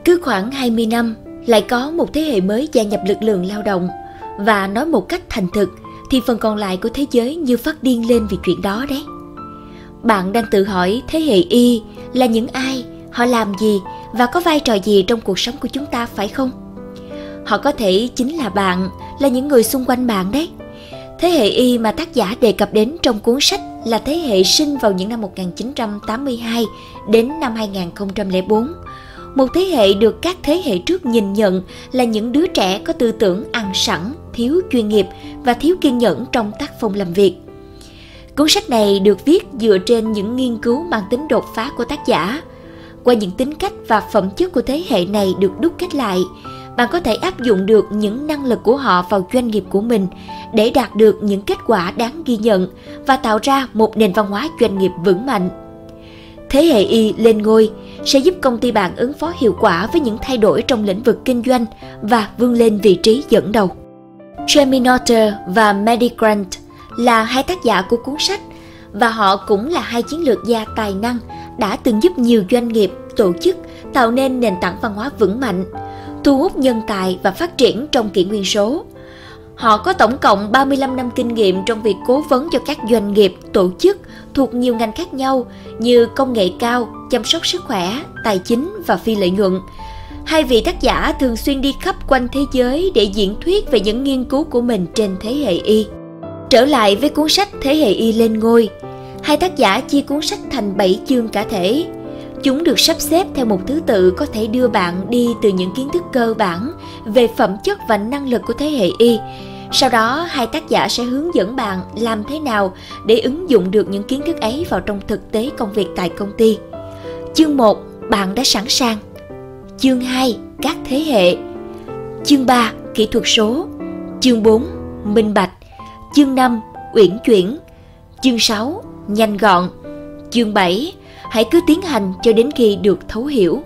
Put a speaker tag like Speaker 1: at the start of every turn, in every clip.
Speaker 1: Cứ khoảng 20 năm, lại có một thế hệ mới gia nhập lực lượng lao động. Và nói một cách thành thực, thì phần còn lại của thế giới như phát điên lên vì chuyện đó đấy. Bạn đang tự hỏi thế hệ Y là những ai, họ làm gì và có vai trò gì trong cuộc sống của chúng ta, phải không? Họ có thể chính là bạn, là những người xung quanh bạn đấy. Thế hệ Y mà tác giả đề cập đến trong cuốn sách là thế hệ sinh vào những năm 1982 đến năm 2004. Một thế hệ được các thế hệ trước nhìn nhận là những đứa trẻ có tư tưởng ăn sẵn, thiếu chuyên nghiệp và thiếu kiên nhẫn trong tác phong làm việc. Cuốn sách này được viết dựa trên những nghiên cứu mang tính đột phá của tác giả. Qua những tính cách và phẩm chất của thế hệ này được đúc kết lại, bạn có thể áp dụng được những năng lực của họ vào doanh nghiệp của mình để đạt được những kết quả đáng ghi nhận và tạo ra một nền văn hóa doanh nghiệp vững mạnh. Thế hệ Y lên ngôi sẽ giúp công ty bạn ứng phó hiệu quả với những thay đổi trong lĩnh vực kinh doanh và vươn lên vị trí dẫn đầu. Jamie Notter và Maddie Grant là hai tác giả của cuốn sách, và họ cũng là hai chiến lược gia tài năng đã từng giúp nhiều doanh nghiệp, tổ chức tạo nên nền tảng văn hóa vững mạnh, thu hút nhân tài và phát triển trong kỷ nguyên số. Họ có tổng cộng 35 năm kinh nghiệm trong việc cố vấn cho các doanh nghiệp, tổ chức thuộc nhiều ngành khác nhau như công nghệ cao, chăm sóc sức khỏe, tài chính và phi lợi nhuận. Hai vị tác giả thường xuyên đi khắp quanh thế giới để diễn thuyết về những nghiên cứu của mình trên thế hệ Y. Trở lại với cuốn sách Thế hệ Y lên ngôi, hai tác giả chia cuốn sách thành 7 chương cả thể. Chúng được sắp xếp theo một thứ tự có thể đưa bạn đi từ những kiến thức cơ bản về phẩm chất và năng lực của thế hệ Y. Sau đó, hai tác giả sẽ hướng dẫn bạn làm thế nào để ứng dụng được những kiến thức ấy vào trong thực tế công việc tại công ty. Chương 1, bạn đã sẵn sàng. Chương 2, các thế hệ. Chương 3, kỹ thuật số. Chương 4, minh bạch. Chương 5, uyển chuyển. Chương 6, nhanh gọn. Chương 7, hãy cứ tiến hành cho đến khi được thấu hiểu.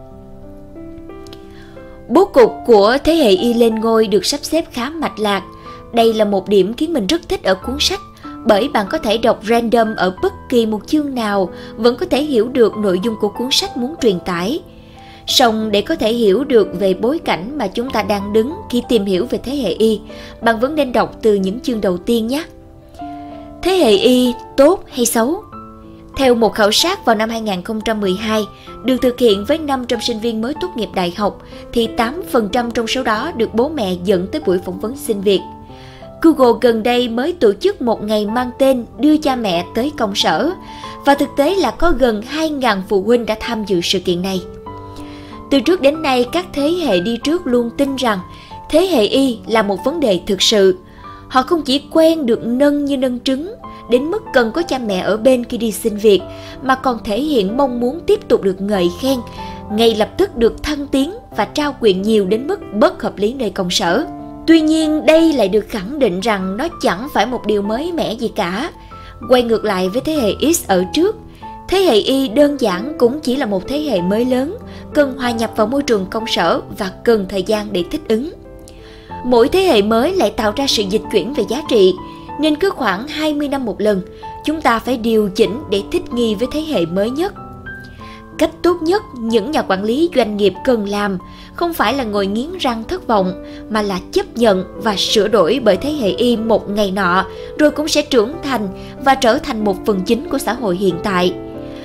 Speaker 1: Bố cục của thế hệ Y lên ngôi được sắp xếp khá mạch lạc. Đây là một điểm khiến mình rất thích ở cuốn sách, bởi bạn có thể đọc random ở bất kỳ một chương nào vẫn có thể hiểu được nội dung của cuốn sách muốn truyền tải. Song để có thể hiểu được về bối cảnh mà chúng ta đang đứng khi tìm hiểu về thế hệ Y, bạn vẫn nên đọc từ những chương đầu tiên nhé. Thế hệ Y tốt hay xấu? Theo một khảo sát vào năm 2012, được thực hiện với 500 sinh viên mới tốt nghiệp đại học, thì 8% trong số đó được bố mẹ dẫn tới buổi phỏng vấn xin việc. Google gần đây mới tổ chức một ngày mang tên đưa cha mẹ tới công sở, và thực tế là có gần 2.000 phụ huynh đã tham dự sự kiện này. Từ trước đến nay, các thế hệ đi trước luôn tin rằng thế hệ Y là một vấn đề thực sự. Họ không chỉ quen được nâng như nâng trứng, đến mức cần có cha mẹ ở bên khi đi xin việc, mà còn thể hiện mong muốn tiếp tục được ngợi khen, ngay lập tức được thăng tiến và trao quyền nhiều đến mức bất hợp lý nơi công sở. Tuy nhiên, đây lại được khẳng định rằng nó chẳng phải một điều mới mẻ gì cả. Quay ngược lại với thế hệ X ở trước, thế hệ Y đơn giản cũng chỉ là một thế hệ mới lớn, cần hòa nhập vào môi trường công sở và cần thời gian để thích ứng. Mỗi thế hệ mới lại tạo ra sự dịch chuyển về giá trị, nên cứ khoảng 20 năm một lần, chúng ta phải điều chỉnh để thích nghi với thế hệ mới nhất. Cách tốt nhất những nhà quản lý doanh nghiệp cần làm không phải là ngồi nghiến răng thất vọng, mà là chấp nhận và sửa đổi, bởi thế hệ Y một ngày nọ rồi cũng sẽ trưởng thành và trở thành một phần chính của xã hội hiện tại.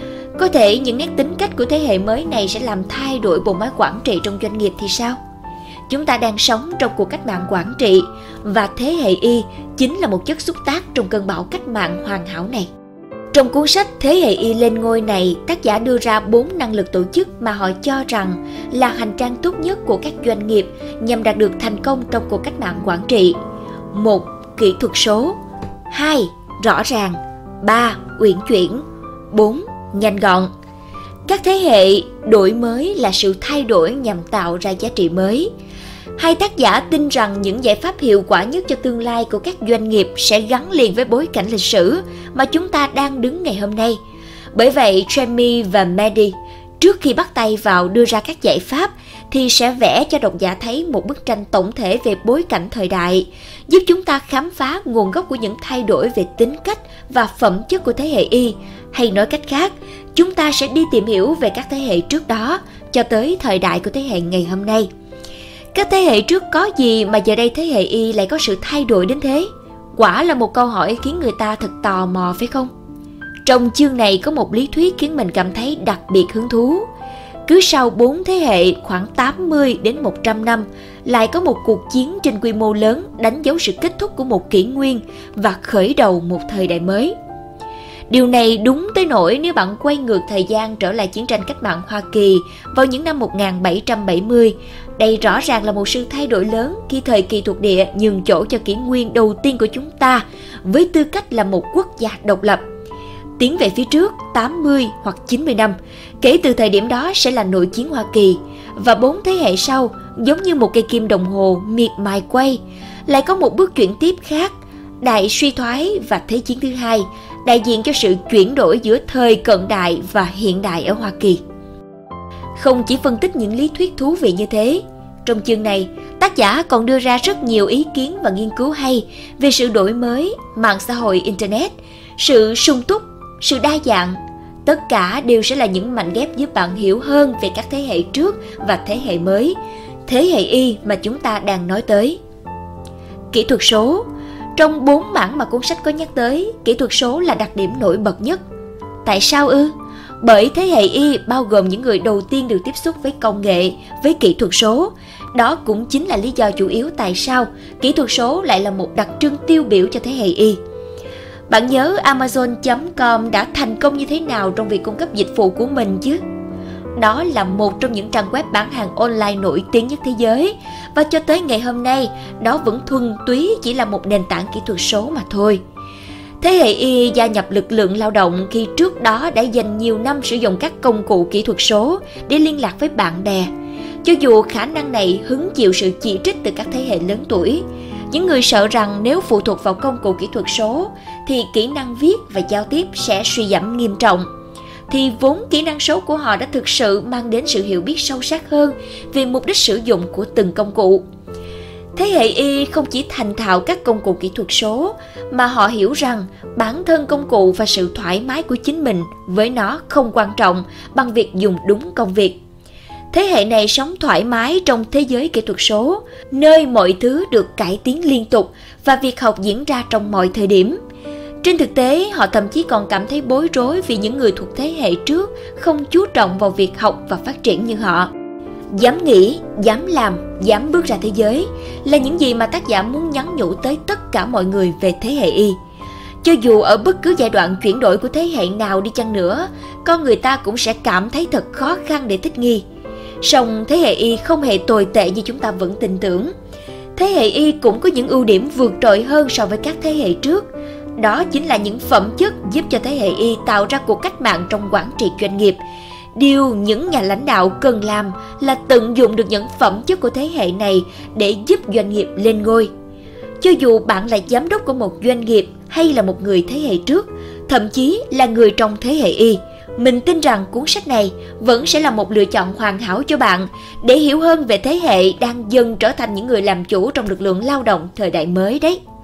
Speaker 1: Có thể những nét tính cách của thế hệ mới này sẽ làm thay đổi bộ máy quản trị trong doanh nghiệp thì sao? Chúng ta đang sống trong cuộc cách mạng quản trị, và thế hệ Y chính là một chất xúc tác trong cơn bão cách mạng hoàn hảo này. Trong cuốn sách Thế hệ Y lên ngôi này, tác giả đưa ra 4 năng lực tổ chức mà họ cho rằng là hành trang tốt nhất của các doanh nghiệp nhằm đạt được thành công trong cuộc cách mạng quản trị. 1. Kỹ thuật số. 2. Rõ ràng. 3. Uyển chuyển. 4. Nhanh gọn. Các thế hệ đổi mới là sự thay đổi nhằm tạo ra giá trị mới. Hai tác giả tin rằng những giải pháp hiệu quả nhất cho tương lai của các doanh nghiệp sẽ gắn liền với bối cảnh lịch sử mà chúng ta đang đứng ngày hôm nay. Bởi vậy, Jamie và Maddie, trước khi bắt tay vào đưa ra các giải pháp, thì sẽ vẽ cho độc giả thấy một bức tranh tổng thể về bối cảnh thời đại, giúp chúng ta khám phá nguồn gốc của những thay đổi về tính cách và phẩm chất của thế hệ Y. Hay nói cách khác, chúng ta sẽ đi tìm hiểu về các thế hệ trước đó cho tới thời đại của thế hệ ngày hôm nay. Các thế hệ trước có gì mà giờ đây thế hệ Y lại có sự thay đổi đến thế? Quả là một câu hỏi khiến người ta thật tò mò phải không? Trong chương này có một lý thuyết khiến mình cảm thấy đặc biệt hứng thú. Cứ sau 4 thế hệ khoảng 80 đến 100 năm lại có một cuộc chiến trên quy mô lớn đánh dấu sự kết thúc của một kỷ nguyên và khởi đầu một thời đại mới. Điều này đúng tới nỗi nếu bạn quay ngược thời gian trở lại chiến tranh cách mạng Hoa Kỳ vào những năm 1770, đây rõ ràng là một sự thay đổi lớn khi thời kỳ thuộc địa nhường chỗ cho kỷ nguyên đầu tiên của chúng ta với tư cách là một quốc gia độc lập. Tiến về phía trước 80 hoặc 90 năm, kể từ thời điểm đó sẽ là nội chiến Hoa Kỳ, và 4 thế hệ sau, giống như một cây kim đồng hồ miệt mài quay, lại có một bước chuyển tiếp khác, đại suy thoái và Thế chiến thứ hai, đại diện cho sự chuyển đổi giữa thời cận đại và hiện đại ở Hoa Kỳ. Không chỉ phân tích những lý thuyết thú vị như thế, trong chương này, tác giả còn đưa ra rất nhiều ý kiến và nghiên cứu hay về sự đổi mới, mạng xã hội Internet, sự sung túc, sự đa dạng. Tất cả đều sẽ là những mảnh ghép giúp bạn hiểu hơn về các thế hệ trước và thế hệ mới, thế hệ Y mà chúng ta đang nói tới. Kỹ thuật số. Trong 4 mảng mà cuốn sách có nhắc tới, kỹ thuật số là đặc điểm nổi bật nhất. Tại sao ư? Bởi thế hệ Y bao gồm những người đầu tiên được tiếp xúc với công nghệ, với kỹ thuật số. Đó cũng chính là lý do chủ yếu tại sao kỹ thuật số lại là một đặc trưng tiêu biểu cho thế hệ Y. Bạn nhớ Amazon.com đã thành công như thế nào trong việc cung cấp dịch vụ của mình chứ? Đó là một trong những trang web bán hàng online nổi tiếng nhất thế giới, và cho tới ngày hôm nay, đó vẫn thuần túy chỉ là một nền tảng kỹ thuật số mà thôi. Thế hệ Y gia nhập lực lượng lao động khi trước đó đã dành nhiều năm sử dụng các công cụ kỹ thuật số để liên lạc với bạn bè. Cho dù khả năng này hứng chịu sự chỉ trích từ các thế hệ lớn tuổi, những người sợ rằng nếu phụ thuộc vào công cụ kỹ thuật số thì kỹ năng viết và giao tiếp sẽ suy giảm nghiêm trọng, thì vốn kỹ năng số của họ đã thực sự mang đến sự hiểu biết sâu sắc hơn về mục đích sử dụng của từng công cụ. Thế hệ Y không chỉ thành thạo các công cụ kỹ thuật số, mà họ hiểu rằng bản thân công cụ và sự thoải mái của chính mình với nó không quan trọng bằng việc dùng đúng công việc. Thế hệ này sống thoải mái trong thế giới kỹ thuật số, nơi mọi thứ được cải tiến liên tục và việc học diễn ra trong mọi thời điểm. Trên thực tế, họ thậm chí còn cảm thấy bối rối vì những người thuộc thế hệ trước không chú trọng vào việc học và phát triển như họ. Dám nghĩ, dám làm, dám bước ra thế giới là những gì mà tác giả muốn nhắn nhủ tới tất cả mọi người về thế hệ Y. Cho dù ở bất cứ giai đoạn chuyển đổi của thế hệ nào đi chăng nữa, con người ta cũng sẽ cảm thấy thật khó khăn để thích nghi. Song thế hệ Y không hề tồi tệ như chúng ta vẫn tin tưởng. Thế hệ Y cũng có những ưu điểm vượt trội hơn so với các thế hệ trước. Đó chính là những phẩm chất giúp cho thế hệ Y tạo ra cuộc cách mạng trong quản trị doanh nghiệp. Điều những nhà lãnh đạo cần làm là tận dụng được những phẩm chất của thế hệ này để giúp doanh nghiệp lên ngôi. Cho dù bạn là giám đốc của một doanh nghiệp hay là một người thế hệ trước, thậm chí là người trong thế hệ Y, mình tin rằng cuốn sách này vẫn sẽ là một lựa chọn hoàn hảo cho bạn để hiểu hơn về thế hệ đang dần trở thành những người làm chủ trong lực lượng lao động thời đại mới đấy.